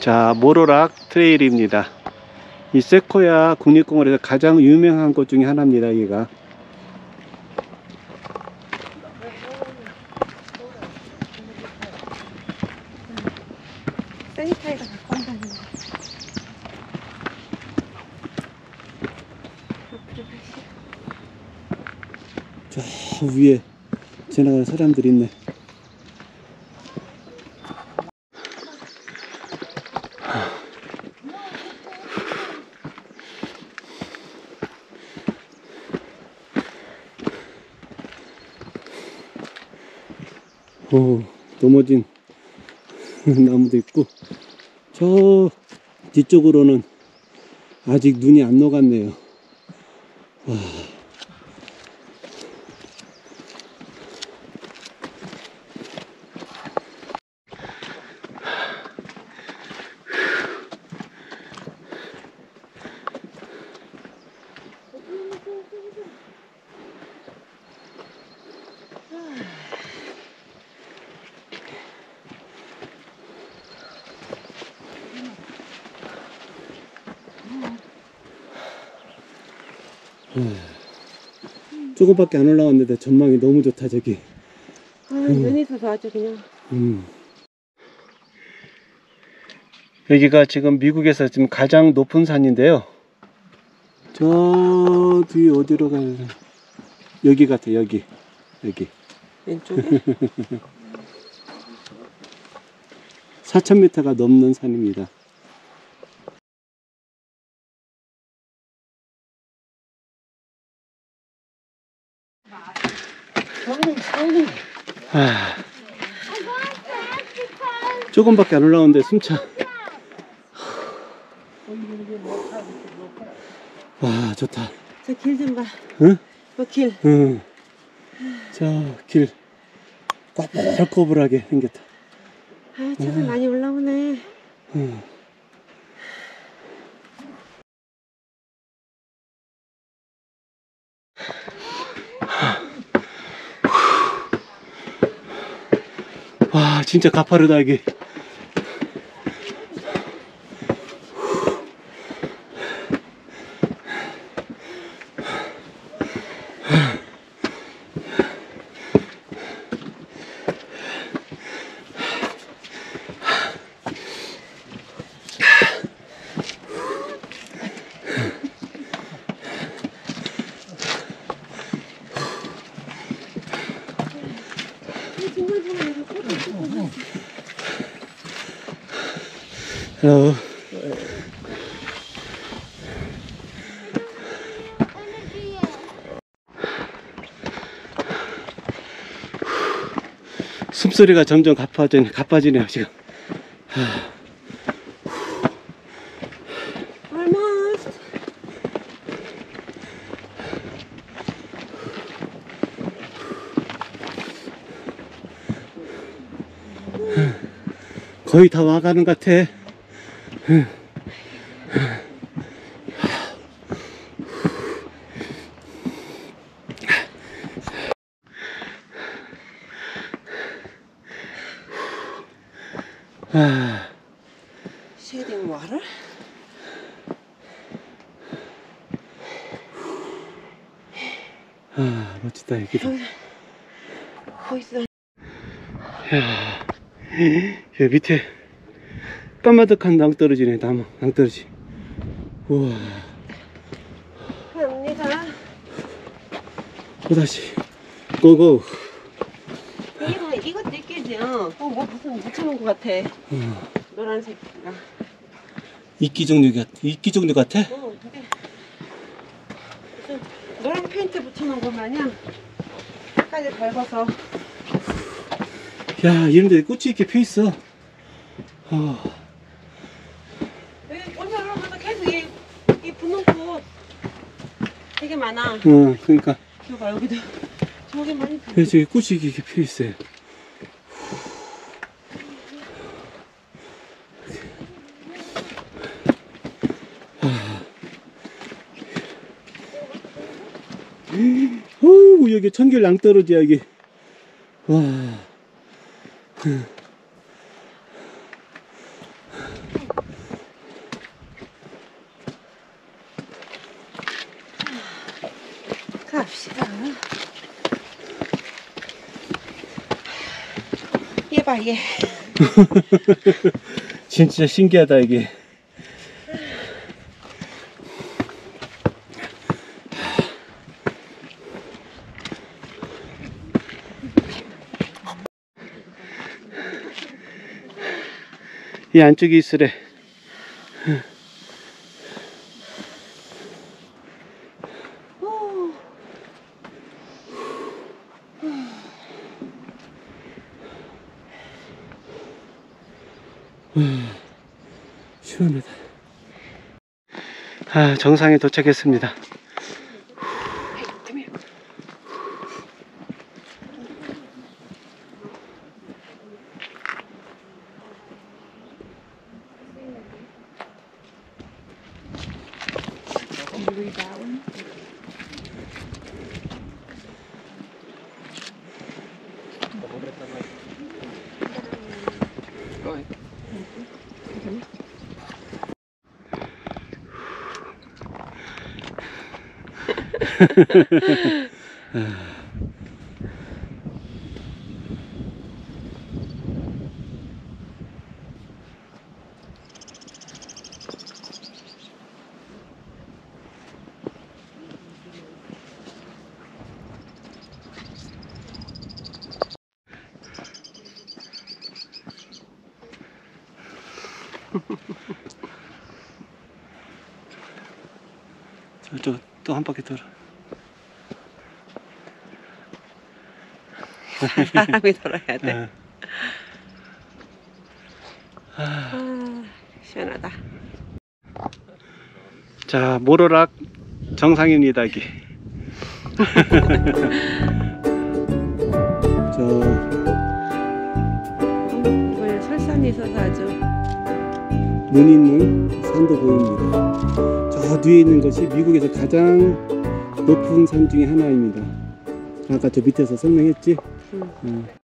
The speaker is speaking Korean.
자, 모로락 트레일입니다. 이 세코야 국립공원에서 가장 유명한 곳 중에 하나입니다. 여기가 세니타이저 갖고 온다는 거. 저 위에 지나가는 사람들이 있네. 오, 넘어진 나무도 있고, 저 뒤쪽으로는 아직 눈이 안 녹았네요. 와. 조금밖에 안 올라왔는데 전망이 너무 좋다. 저기 눈이 있어서 아주 그냥. 여기가 지금 미국에서 지금 가장 높은 산인데요. 저 뒤에 어디로 가야 되나? 여기 같아. 여기 왼쪽에? 4,000m가 넘는 산입니다. 조금밖에 안 올라오는데 숨차. 와, 좋다. 저 길 좀 봐. 응? 저 길. 응. 저 길 꼬불꼬불하게 생겼다. 아, 차가 많이 올라오네. 응. 와, 진짜 가파르다 여기. 숨소리가 점점 가빠지네요 지금. Almost. 거의 다 와가는 것 같아. Shading water. 아, 멋지다 여기도. 보이스. 야, 여기 밑에 까마득한 낭떠러지네. 낭떠러지. 우와. 갑니다. 또다시 고고. 이것도 있겠죠. 뭐 무슨 묻혀놓은 것 같아. 노란색이가. 이끼 종류 같아? 이게 무슨 노란 페인트 붙여놓은 것 마냥 끝까지 밟아서. 야, 이런데 꽃이 이렇게 펴 있어. 여기 오늘 올라가서 계속 이 분홍 꽃 되게 많아. 그러니까. 이거 봐, 여기도 저기 많이 펴. 그래서 저기 꽃이 이렇게 펴 있어요. 어우, 여기 천길 낭떠러지야 여기. 와. 해봐 얘. 진짜 신기하다 이게. 이 안쪽이 있으래. 시원하다. 아, 정상에 도착했습니다. 저쪽 또 한 바퀴 돌아. 사람이 돌아야 돼. 어. 아, 시원하다. 자, 모로락 정상입니다 여기. 이번에 설산이 있어서 아주 눈 있는 산도 보입니다. 저 뒤에 있는 것이 미국에서 가장 높은 산 중에 하나입니다. 아까 저 밑에서 설명했지?